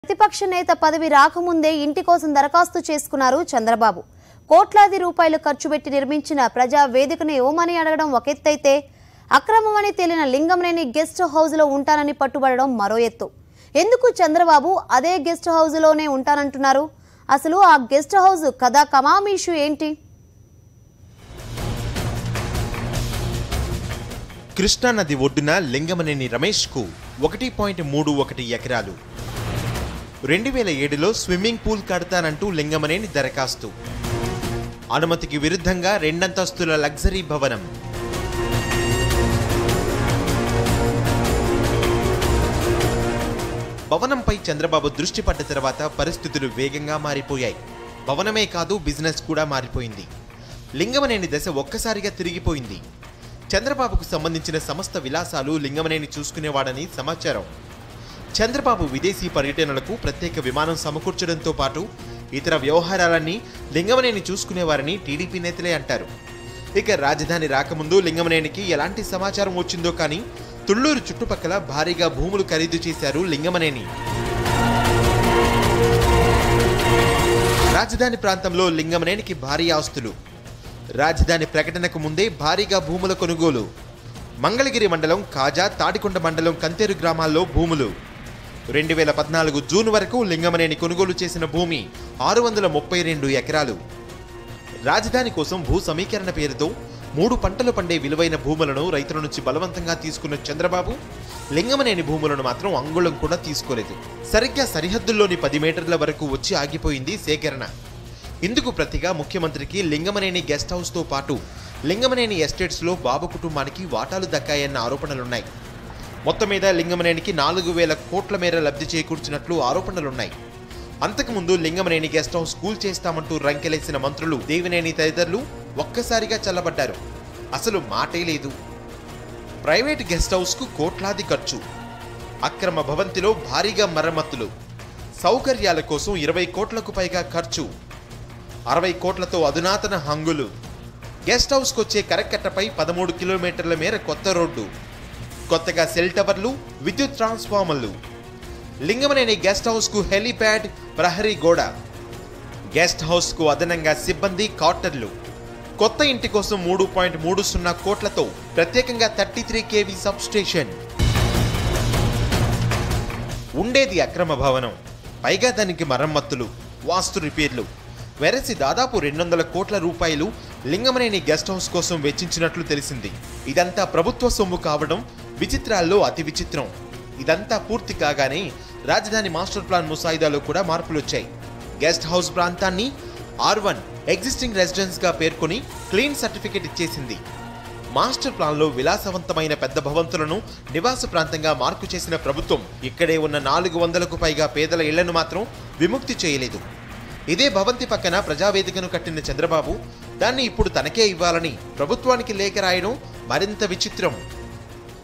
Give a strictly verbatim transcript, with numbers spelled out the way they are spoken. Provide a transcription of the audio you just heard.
ప్రతిపక్ష నేత పదవి రాకముందే ఇంటి కోసం దరఖాస్తు చేసుకున్నారు చంద్రబాబు. కోట్లాది రూపాయలు ఖర్చు పెట్టి నిర్మించిన ప్రజా వేదికను ఇవ్వమని అడగడం ఒక ఎత్తైతే, అక్రమమని తేలిన లింగంనేని గెస్ట్ హౌస్లో ఉంటానని పట్టుబడడం మరో ఎత్తు. ఎందుకు చంద్రబాబు అదే గెస్ట్ హౌస్లోనే ఉంటానంటున్నారు? అసలు ఆ గెస్ట్ హౌస్ కథా కమామీషు ఏంటి? కృష్ణానది ఒడ్డున లింగమనేని రమేష్కు ఒకటి పాయింట్ మూడు ఒకటి ఎకరాలు. రెండు వేల ఏడులో స్విమ్మింగ్ పూల్ కడతానంటూ లింగమనేని దరఖాస్తు. అనుమతికి విరుద్ధంగా రెండంతస్తుల లగ్జరీ భవనం. భవనంపై చంద్రబాబు దృష్టి పడ్డ తర్వాత పరిస్థితులు వేగంగా మారిపోయాయి. భవనమే కాదు, బిజినెస్ కూడా మారిపోయింది. లింగమనేని దశ ఒక్కసారిగా తిరిగిపోయింది. చంద్రబాబుకు సంబంధించిన సమస్త విలాసాలు లింగమనేని చూసుకునేవాడని సమాచారం. చంద్రబాబు విదేశీ పర్యటనలకు ప్రత్యేక విమానం సమకూర్చడంతో పాటు ఇతర వ్యవహారాలన్నీ లింగమనేని చూసుకునేవారని టీడీపీ నేతలే అంటారు. ఇక రాజధాని రాకముందు లింగమనేనికి ఎలాంటి సమాచారం వచ్చిందో కానీ తుళ్లూరు చుట్టుపక్కల భారీగా భూములు ఖరీదు చేశారు లింగమనేని. రాజధాని ప్రాంతంలో లింగమనేనికి భారీ ఆస్తులు. రాజధాని ప్రకటనకు ముందే భారీగా భూముల కొనుగోలు. మంగళగిరి మండలం కాజా, తాడికొండ మండలం కంతేరు గ్రామాల్లో భూములు. రెండు వేల పద్నాలుగు జూన్ వరకు లింగమనేని కొనుగోలు చేసిన భూమి ఆరు వందల ముప్పై రెండు ఎకరాలు. రాజధాని కోసం భూ సమీకరణ పేరుతో మూడు పంటలు పండే విలువైన భూములను రైతుల నుంచి బలవంతంగా తీసుకున్న చంద్రబాబు లింగమనేని భూములను మాత్రం అంగుళం కూడా తీసుకోలేదు. సరిగ్గా సరిహద్దుల్లోని పది మీటర్ల వరకు వచ్చి ఆగిపోయింది సేకరణ. ఇందుకు ప్రతిగా ముఖ్యమంత్రికి లింగమనేని గెస్ట్ హౌస్తో పాటు లింగమనేని ఎస్టేట్స్లో బాబు కుటుంబానికి వాటాలు దక్కాయన్న ఆరోపణలున్నాయి. మొత్తం మీద లింగమనేనికి నాలుగు వేల కోట్ల మేర లబ్ధి చేకూర్చినట్లు ఆరోపణలున్నాయి. అంతకుముందు లింగమనేని గెస్ట్ హౌస్ కూల్ చేస్తామంటూ రంకెలేసిన మంత్రులు దేవినేని తదితరులు ఒక్కసారిగా చల్లబడ్డారు. అసలు మాటే లేదు. ప్రైవేట్ గెస్ట్ హౌస్కు కోట్లాది ఖర్చు, అక్రమ భవంతిలో భారీగా మరమ్మతులు, సౌకర్యాల కోసం ఇరవై కోట్లకు పైగా ఖర్చు, అరవై కోట్లతో అధునాతన హంగులు, గెస్ట్ హౌస్కొచ్చే కరకట్టపై పదమూడు కిలోమీటర్ల మేర కొత్త రోడ్డు, కొత్తగా సెల్ టవర్లు, విద్యుత్ ట్రాన్స్ఫార్మర్లు, లింగమనేని గెస్ట్ హౌస్కు హెలీప్యాడ్, ప్రహరీ గోడ, గెస్ట్ హౌస్కు అదనంగా సిబ్బంది క్వార్టర్లు, కొత్త ఇంటి కోసం మూడు పాయింట్ మూడు సున్నా కోట్లతో ప్రత్యేకంగా thirty three KV sub station. ఉండేది అక్రమ భవనం, పైగా దానికి మరమ్మతులు, వాస్తు రిపేర్లు వెరసి దాదాపు రెండు వందల కోట్ల రూపాయలు లింగమనేని గెస్ట్ హౌస్ కోసం వెచ్చించినట్లు తెలిసింది. ఇదంతా ప్రభుత్వ సొమ్ము కావడం విచిత్రాల్లో అతి విచిత్రం. ఇదంతా పూర్తి కాగానే రాజధాని మాస్టర్ ప్లాన్ ముసాయిదాలో కూడా మార్పులొచ్చాయి. గెస్ట్ హౌస్ ప్రాంతాన్ని ఆర్ వన్ ఎగ్జిస్టింగ్ రెసిడెన్స్ గా పేర్కొని క్లీన్ సర్టిఫికెట్ ఇచ్చేసింది. మాస్టర్ ప్లాన్లో విలాసవంతమైన పెద్ద భవంతులను నివాస ప్రాంతంగా మార్పు చేసిన ప్రభుత్వం ఇక్కడే ఉన్న నాలుగు వందలకు పైగా పేదల ఇళ్లను మాత్రం విముక్తి చేయలేదు. ఇదే భవంతి పక్కన ప్రజావేదికను కట్టిన చంద్రబాబు దాన్ని ఇప్పుడు తనకే ఇవ్వాలని ప్రభుత్వానికి లేఖ రాయడం మరింత విచిత్రం.